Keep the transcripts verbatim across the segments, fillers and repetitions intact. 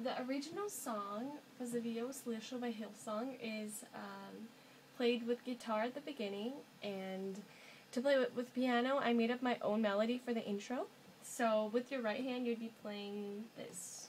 the original song, Pozivio Slyšel by Hillsong, is um, played with guitar at the beginning, and to play with, with piano, I made up my own melody for the intro. So with your right hand, you'd be playing this.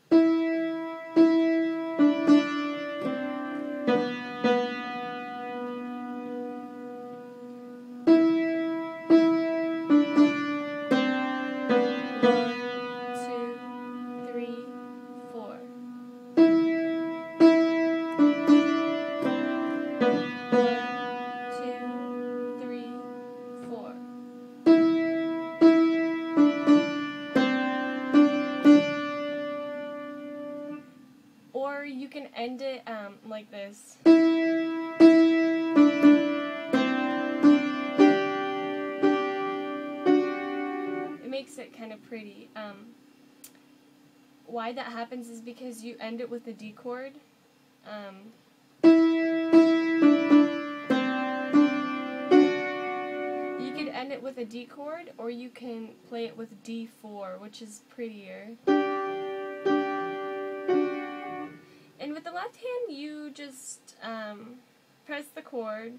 Or you can end it um, like this. It makes it kind of pretty. Um, why that happens is because you end it with a D chord. Um, you could end it with a D chord, or you can play it with D four, which is prettier. And with the left hand, you just um, press the chord.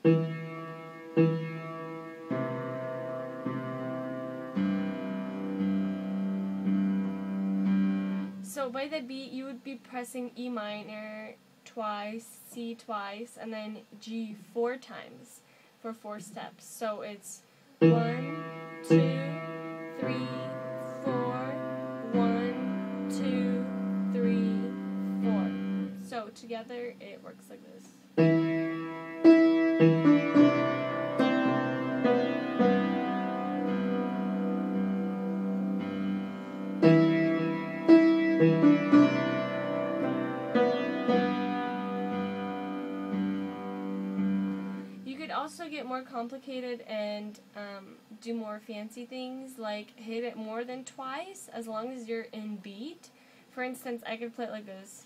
So by the beat, you would be pressing E minor twice, C twice, and then G four times for four steps. So it's one, two, three, four, one, two, three, four. So together it works like this. You could also get more complicated and um, do more fancy things, like hit it more than twice as long as you're in beat. For instance, I could play it like this.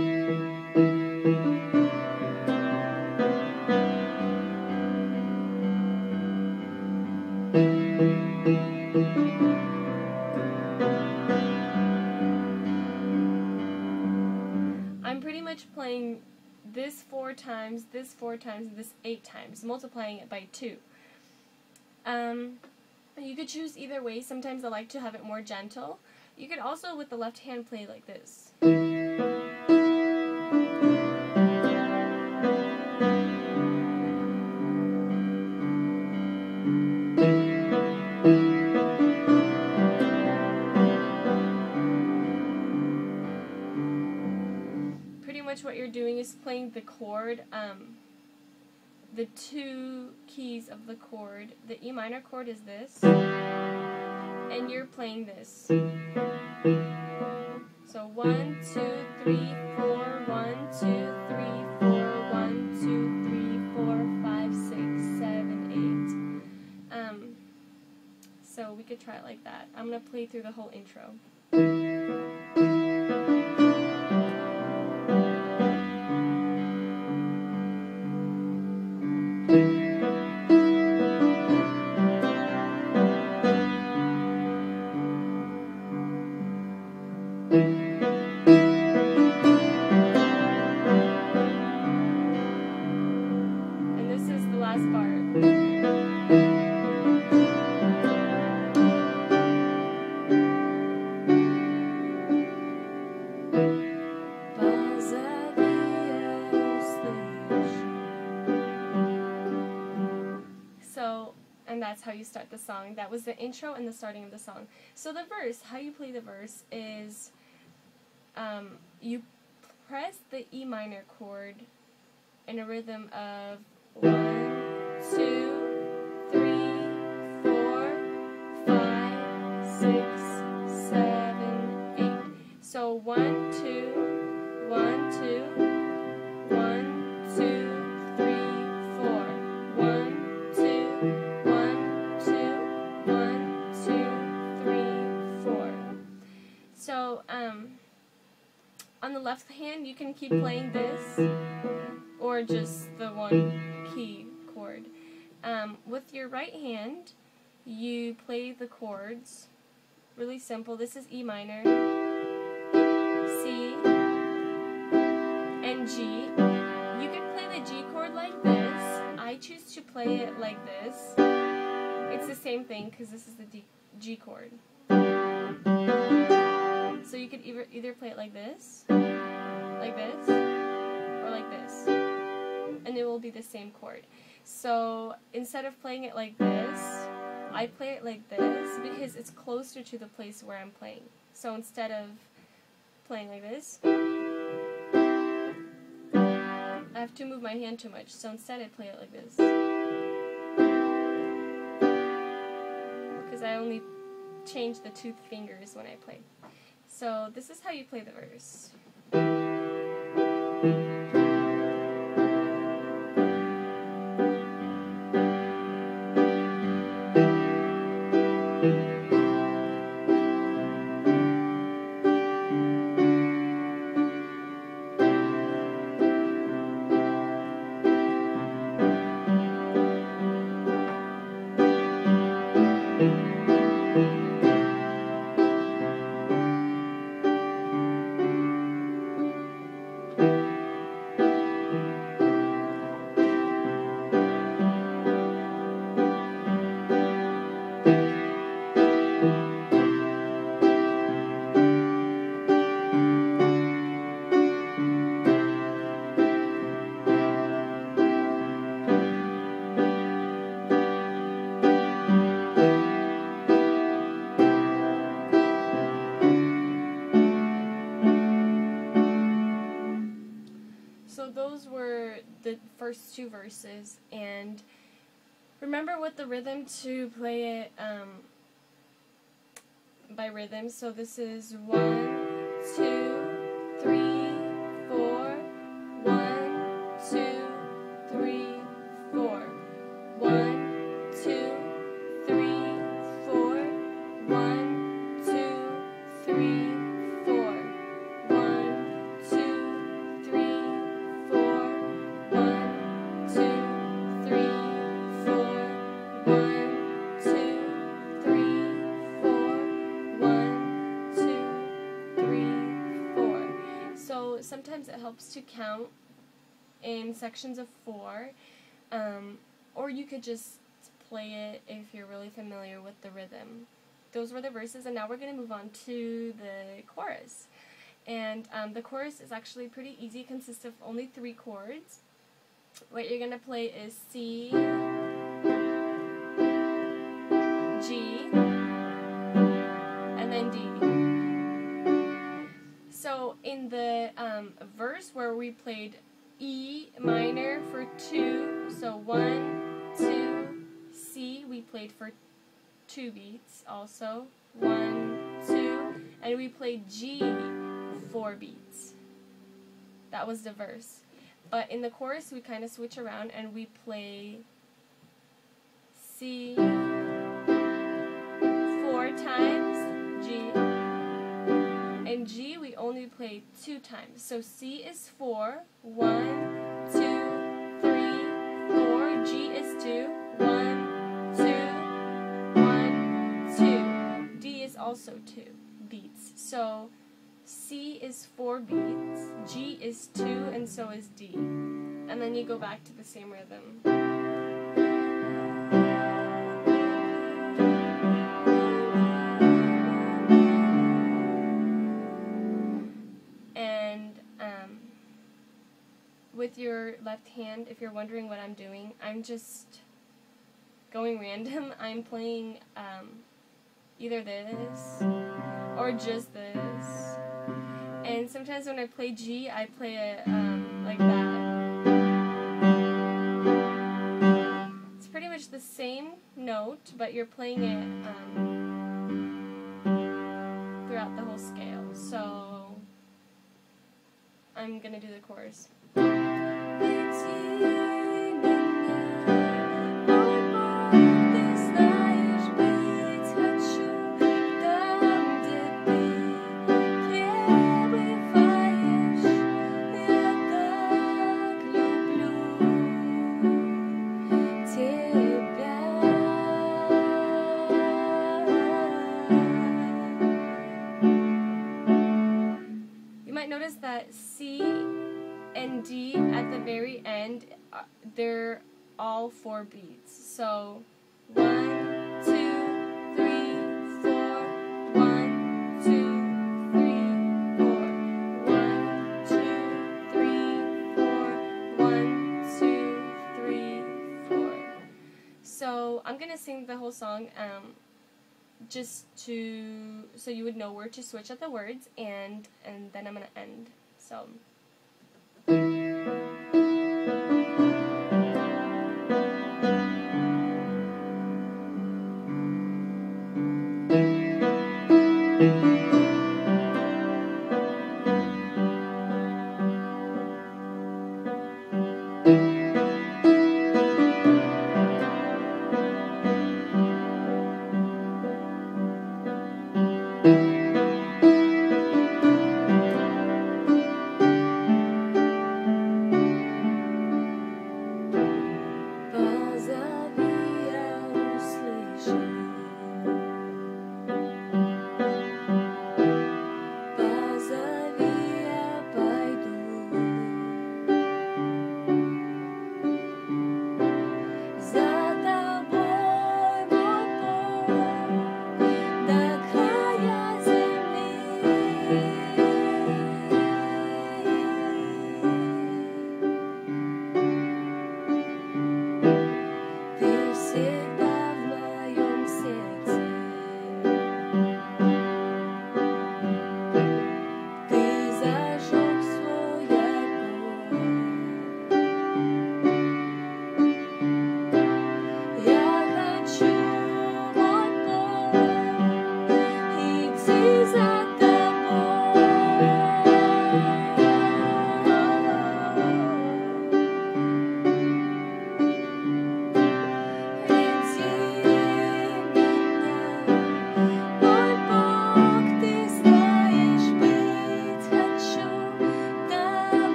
I'm pretty much playing this four times, this four times, this eight times, multiplying it by two. Um, you could choose either way. Sometimes I like to have it more gentle. You could also, with the left hand, play like this. Pretty much what you're doing is playing the chord, um, the two keys of the chord. The E minor chord is this, and you're playing this. So one, two, three, four, one, two, three, four, one, two, three, four, five, six, seven, eight. Um, so we could try it like that. I'm going to play through the whole intro. And this is the last part. So, and that's how you start the song. That was the intro and the starting of the song. So the verse, how you play the verse is um, you press the E minor chord in a rhythm of one, two, three, four, five, six, seven, eight. So one, two, one, two, one, two, three, four. One, two, one, two, one, two, three, four. So, um, on the left hand, you can keep playing this, or just the one key chord. Um, with your right hand, you play the chords. Really simple. This is E minor, C, G. You can play the G chord like this. I choose to play it like this. It's the same thing because this is the D G chord. So you could either, either play it like this, like this, or like this. And it will be the same chord. So instead of playing it like this, I play it like this because it's closer to the place where I'm playing. So instead of playing like this, I have to move my hand too much. So instead I play it like this. Because I only change the two fingers when I play. So this is how you play the verse. So those were the first two verses, and remember with the rhythm to play it um, by rhythm. So this is one, two, three, four, one, two, three, four, one, two, three, four, one, two, three, four, one, two, three, four, one, two, three, four, one, two, three, four, one, two, three, four. So sometimes it helps to count in sections of four, um, or you could just play it if you're really familiar with the rhythm. Those were the verses, and now we're going to move on to the chorus. And um, the chorus is actually pretty easy. It consists of only three chords. What you're going to play is C, G, and then D. So in the um, verse where we played E minor for two, so one, two, C, we played for two beats also, one, two, and we played G four beats. That was the verse. But in the chorus we kind of switch around and we play C four times, G, and G we only play two times. So C is four, one, two, three, four, G is two, one, two, one, two. D is also two beats. So C is four beats, G is two, and so is D. And then you go back to the same rhythm. And um, with your left hand, if you're wondering what I'm doing, I'm just going random. I'm playing um, either this or just this. And sometimes when I play G, I play it um, like that. It's pretty much the same note, but you're playing it um, throughout the whole scale. So I'm gonna do the chorus. Notice that C and D at the very end, uh, they're all four beats. So one, two, three, four, one, two, three, four, one, two, three, four, one, two, three, four. So I'm gonna sing the whole song, um, just to so you would know where to switch at the words, and and then I'm gonna end. So.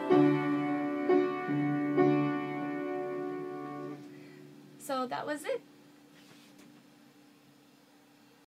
So that was it.